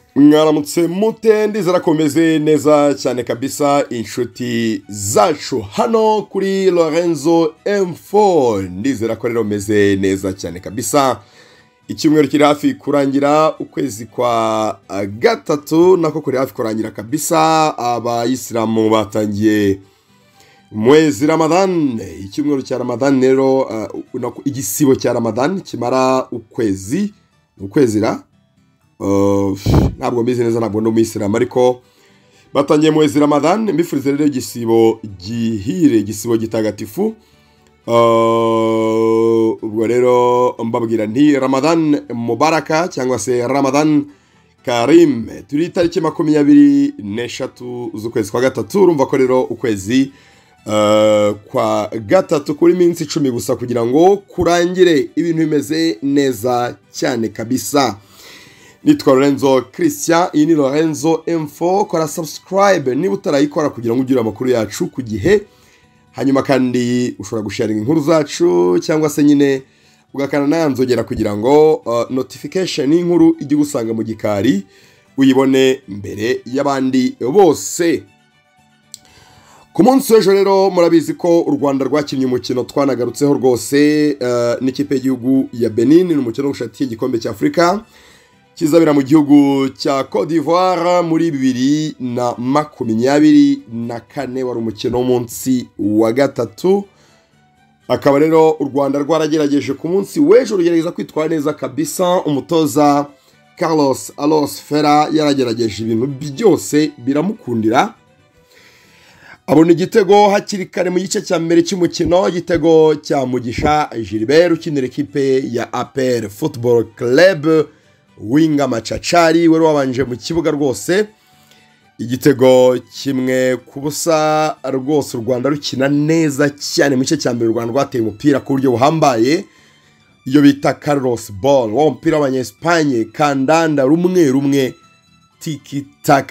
mwaramutse mute ndizera komeze neza cyane kabisa inshuti zacu hano kuri Lorenzo M4 ndizera ko rero meze neza cyane kabisa. Icyumweru kiri hafi kurangira, ukwezi kwa gatatu nako kuri hafi kurangira kabisa. Abayisilamu batangiye mwezi Ramadan, icyumweru cya Ramadan rero igisibo cya Ramadan kimara ukwezi ra ntabwo mbizi neza, ntabwo ndo umuyisilamu ariko batangiye mwezi Ramadan. Mbifurize rero igisibo gihire, igisibo gitagatifu. Ubwo rero mbabwira nti Ramadan Mubaraka cyangwa se Ramadan Karim. Turi tariki 23 z'ukwezi kwa gatatu. Urumva ko rero ukwezi kwa gatatu kuri minsi 10 gusa kugira ngo kurangire ibintu bimeze neza cyane kabisa. Nitwa Lorenzo Christian, iyi ni Lorenzo M4. Kora subscribe niba utarayikora kugira ngo ugire amakuru yacu ku gihe. Hanyuma kandi ushobora gusharinga inkuru zacu cyangwa se nyine ugakana nanzogera kugira ngo notification y'inkuru ijye gusanga mu gikari uyibone mbere y'abandi bose. Ku munsi w'ejo rero murabizi ko u Rwanda rwakinnye umukino twanagarutseho rwose n'ikipe y'igihugu ya Benin. Ni umukino ushatiye igikombe cya Afurika kizabera mu gihugu cya Côte d'Ivoire muri 2024. wari umukino w'umunsi wa gatatu. Akaba rero u Rwanda rwaragerageje ku munsi w'ejo rugerageza kwitwara neza kabisa. Umutoza Carlos Allos Ferra yaragerageje ibintu byose biramukundira, abona igitego hakiri kare mu gice cya mbere cy'umukino, igitego cya Mugisha Gilbert ukinira ekipe ya APR Football Club, winga machachari wari wabanje mu kibuga rwose. Igitego kimwe ku busa rwose, u Rwanda rukina neza cyane mu gice cya mbere. U Rwanda rwateye umupira ku buryo buhambaye, iyo bita Carlos Ball, wa mupira w'Abanyespanye kandanda rumwe tiki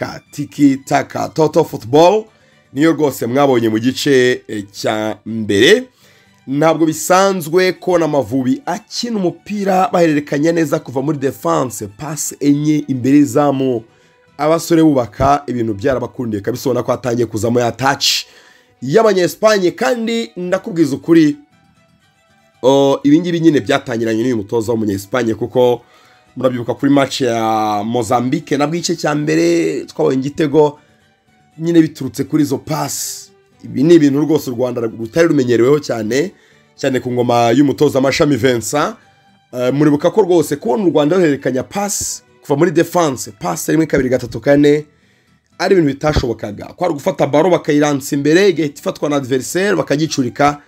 taka total football, niyo rwose mwabonye mu gice cya mbere. Ntabwo bisanzwe ko n'Amavubi akina umupira bahererekanya neza kuva muri defense, pass enye imbere zamu, abasore bubaka ibintu byarabakundiye kabisa. Ubona ko atangiye kuzamo ya touch y'Abanyespanye, kandi ndakubwiza ukuri ibingibi nyine byatangiranye n'uyu mutoza w'Umunyespanye, kuko murabyibuka kuri match ya Mozambique nabwo igice cya mbere twabonye igitego nyine biturutse kuri izo pass. Ibi ni ibintu rwose u Rwanda rutari rumenyereweho cyane ku ngoma y'umutoza Mashami Vincent. Muribuka ko rwose kubona u Rwanda ruhererekanya pass kuva muri defense, pass rimwe kabiri gatatu kane, ari ibintu bitashobokaga. Kwari gufata baro bakayiransa imbere, igahita ifatwa na adversaire bakagicurika,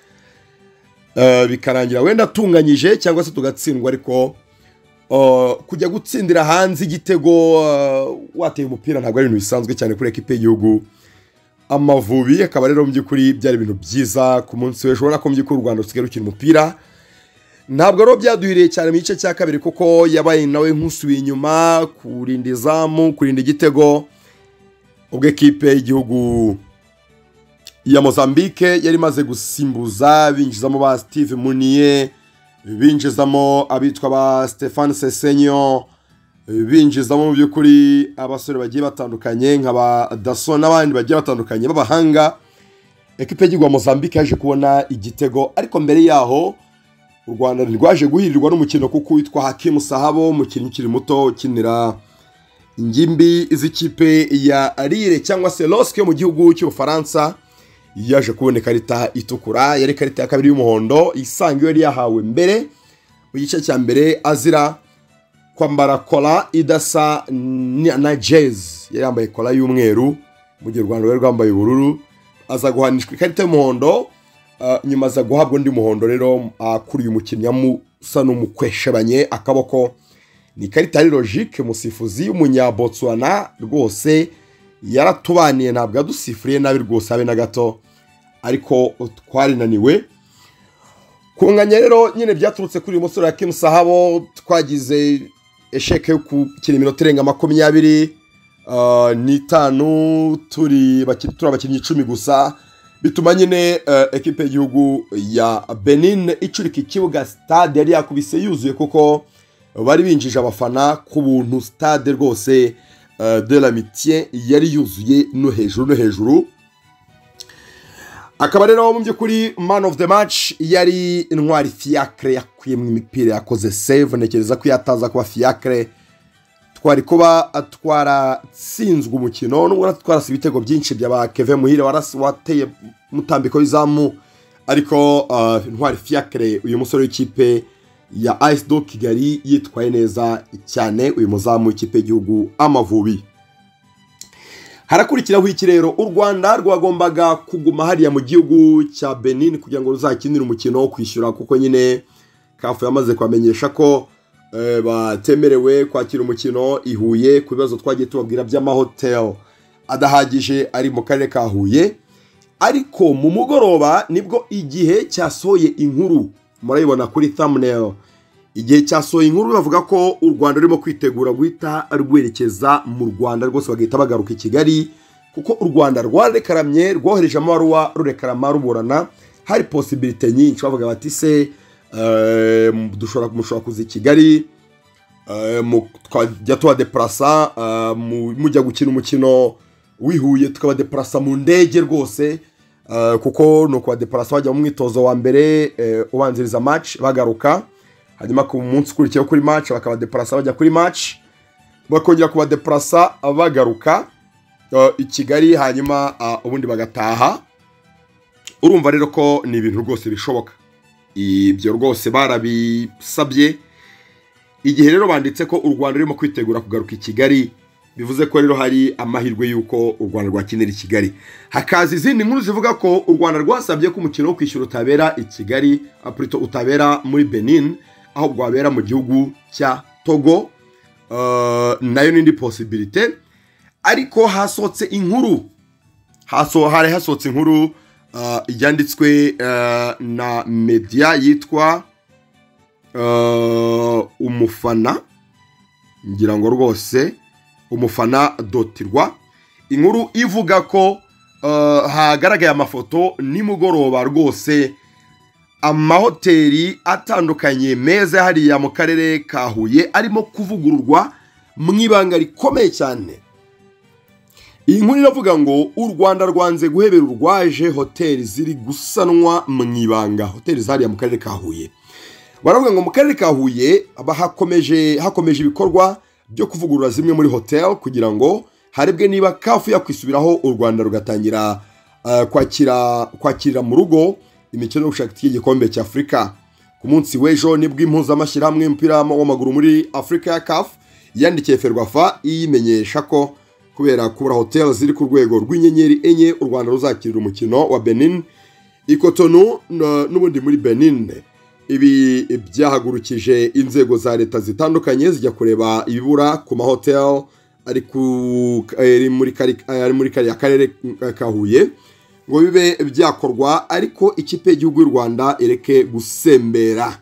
bikarangira wenda tunganyije cyangwa se tugatsindwa. Ariko kujya gutsindira hanze igitego wateye umupira ntabwo ari ibintu bisanzwe cyane kuri ekipe y'igihugu Amavubi. Akaba rero mu by'ukuri byari ibintu byiza ku munsi w'ejo. Ubona ko mu by'ukuri u Rwanda rusigaye rukina umupira. Ntabwo rero byaduhiriye cyane mu gice cya kabiri, kuko yabaye nawe nk'usubiye inyuma kurinda izamu, kurinda igitego. Ubwo ekipe y'igihugu ya Mozambique yari imaze gusimbuza, binjizamo ba Steve Munier, binjizamo abitwa ba Stéphane Sesenyo, binjizamo mu by'ukuri abasore bagiye batandukanye nk'aba Dasso n'abandi bagiye batandukanye b'abahanga. Ekipe y'igihugu ya Mozambique yaje kubona igitego, ariko mbere yaho u Rwanda rwaje guhirirwa n'umukino kuko witwa Hakim Sahabo, umukinnyi ukiri muto ukinira ingimbi z'ikipe ya Lille cyangwa se LOSC yo mu gihugu cy'Ubufaransa. Yaje kubona ikarita itukura, yari ikarita ya kabiri y'umuhondo isangiwe yari yahawe mbere mu gice cya mbere, azira kwambara kola idasa na jazz. Yari yambaye kola y'umweru mu gihe u Rwanda rwari rwambaye ubururu. Aza guhanishwa ikarita y'umuhondo, nyuma aza guhabwa undi muhondo rero kuri uyu mukinnyi amusa n'umukweshebanye akaboko. Ni ikarita ari logique. Umusifuzi w'Umunyabotswana rwose yaratubaniye, ntabwo yadusifuriye nabi rwose habe na gato, ariko twarinaniwe kunganya. Rero nyine byaturutse kuri uyu musore Hakim Sahabo. Twagize esheke yo gukina iminota irenga 25 turi abakinnyi 10 gusa, bituma nyine ekipe y'igihugu ya Benin icurika ikibuga. Stade yari yakubise yuzuye kuko bari binjije abafana ku buntu, stade rwose de l'amitié yari yuzuye no hejuru. Akaba rero mu by'ukuri man of the match yari Intwari Fiacre yakuyemo imipira yakoze save. Ntekereza ko yataza kuba Fiacre twari kuba twaratsinzwe umukino nubwo twarasi ibitego byinshi by'aba Kevin Muhire wateye mutambiko w'izamu, ariko Intwari Fiacre uyu musore w'ikipe ya Ice Dog Kigali yitwaye neza cyane, uyu muzamu w'ikipe y'igihugu Amavubi. Harakurikiraho iki rero, u Rwanda rwagombaga kuguma hariya mu gihugu cya Benin kugira ngo ruzakinire umukino wo kwishyura, kuko nyine CAF yamaze kwamenyesha ko batemerewe kwakira umukino i Huye ku bibazo twagiye tubabwira by'amahotel adahagije ari mu karere ka Huye. Ariko mu mugoroba nibwo igihe cyasohoye inkuru, murayibona kuri thumbnail, igihe cyasohoye inkuru bavuga ko u Rwanda rurimo kwitegura guhita rwerekeza mu Rwanda, rwose bagahita bagaruka i Kigali, kuko u Rwanda rwarekaramye rwohereje amabaruwa rurekarama ruburana. Hari possibility nyinshi, bavuga bati se mushobora kuza i Kigali twajya tubadeplasa mujya gukina umukino wihuye, tukabadeplasa mu ndege rwose, kuko no kubadeplasa bajya mu mwitozo wa mbere ubanziriza match bagaruka, hanyuma ku munsi ukurikiyeho kuri match bakabadeplasa bajya kuri match, bakongera kubadeplasa bagaruka i Kigali, hanyuma ubundi bagataha. Urumva rero ko ni ibintu rwose bishoboka. Ibyo rwose barabisabye. Igihe rero banditse ko u Rwanda rurimo kwitegura kugaruka i Kigali, bivuze ko rero hari amahirwe y'uko u Rwanda rwakinira i Kigali. Hakaza izindi nkuru zivuga ko u Rwanda rwasabye ko umukino wo kwishyura utabera i Kigali, aprito utabera muri Benin, aho rwabera mu gihugu cya Togo. Nayo n'indi possibility. Ariko hasohotse inkuru, hari hasohotse inkuru yanditswe na media yitwa Umufana, ngira ngo rwose umufana.rwa. Inkuru ivuga ko hagaragaye amafoto nimugoroba rwose amahoteli atandukanye meza hariya mu karere ka Huye arimo kuvugururwa mu ibanga rikomeye cyane. Iyi nkuru iravuga ngo u Rwanda rwanze guhebera urwaje hoteli ziri gusanwa mu ibanga, hoteli zariya mu karere ka Huye. Baravuga ngo mu karere ka Huye hakomeje ibikorwa byo kuvugurura zimwe muri hotel kugira ngo harebwe niba CAF yakwisubiraho u Rwanda rugatangira kwakira mu rugo imikino yo gushaka igikombe cya Afrika. Ku munsi w'ejo nibwo impuzamashyirahamwe y'umupira w'amaguru muri Afrika ya CAF yandikiye Ferwafa iyimenyesha ko kubera kubura hotel ziri ku rwego rw'inyenyeri enye u Rwanda ruzakirira umukino wa Benin i Cotonou n'ubundi muri Benin. Ibi byahagurukije inzego za leta zitandukanye zijya kureba ibibura ku mahotel ari muri kariya karere ka Huye ngo bibe byakorwa, ariko ikipe y'igihugu y'u Rwanda ireke gusembera.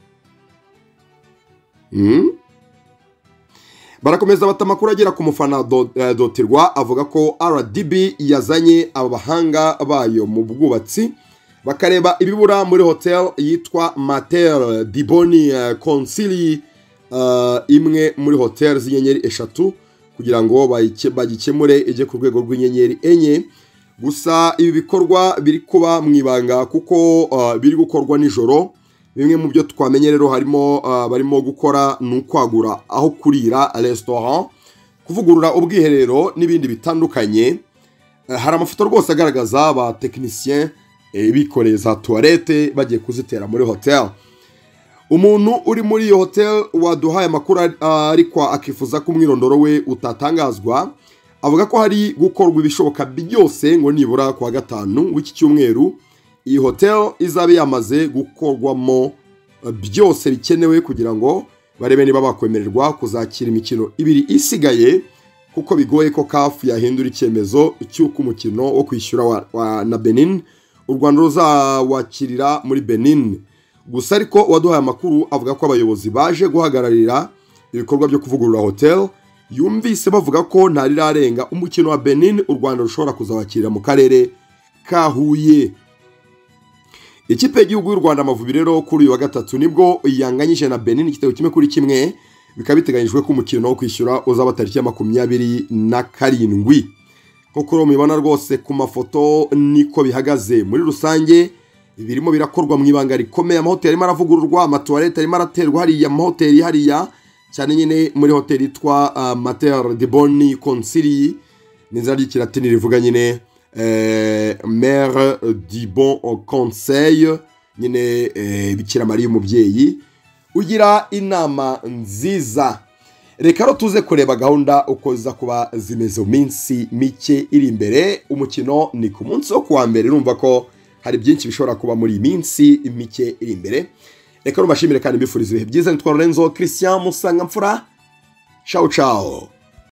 Barakomeza batamakuru agera ku Umufana.rwa avuga ko RDB yazanye abahanga bayo mu bwubatsi bakareba ibibura muri hotel yitwa Mater Diboni Consili, imwe muri hotel z'inyenyeri 3 kugira ngo bagikemure ije ku rwego rw'inyenyeri enye. Gusa ibi bikorwa biri kuba mu ibanga kuko biri gukorwa nijoro. Bimwe mu byo twamenye rero harimo barimo gukora n'ukwagura aho kurira restaurant, kuvugurura ubwiherero n'ibindi bitandukanye. Hari amafoto rwose agaragaza ba technicien bikoreye za toilette bagiye kuzitera muri hotel. Umuntu uri muri iyo hotel waduhaye amakuru ariko akifuza ko umwirondoro we utatangazwa, avuga ko hari gukorwa ibishoboka byose ngo nibura kwa gatanu w'iki cyumweru iyi hotel izabe yamaze gukorwamo byose bikenewe kugira ngo barebe niba bakwemererwa kuzakira imikino ibiri isigaye, kuko bigoye ko CAF yahindura icyemezo cy'uko umukino wo kwishyura na Benin u Rwanda ruzawakirira muri Benin. Gusa ariko waduhaye amakuru avuga ko abayobozi baje guhagararira ibikorwa byo kuvugurura hotel yumvise bavuga ko ntarirarenga umukino wa Benin u Rwanda rushobora kuzawakirira mu karere ka Huye. Ikipe y'igihugu y'u Rwanda Amavubi rero kuri uyu wa gatatu nibwo yanganyije na Benin igitego 1-1, bikaba biteganyijwe ko umukino wo kwishyura uzaba tariki ya 27. Nk'uko mubibona rwose ku mafoto niko bihagaze muri rusange. Birimo birakorwa mu ibanga rikomeye, amahoteli arimo aravugururwa, amatuwarete arimo araterwa hariya amahoteli hariya, cyane nyine muri hoteli yitwa Mater de Boni Consili, neza ry'ikilatini rivuga nyine Mère du Bon Conseil, nyine Bikira Mariya umubyeyi ugira inama nziza. Reka rero tuze kureba gahunda uko ziza kuba zimeze mu minsi mike iri imbere. Umukino ni ku munsi wo kuwa mbere, urumva ko hari byinshi bishobora kuba muri iyi minsi mike iri imbere. Reka rubashimire kandi mbifuriza ibihe byiza. Nitwa Lorenzo Christian Musangamfura. Ciao ciao.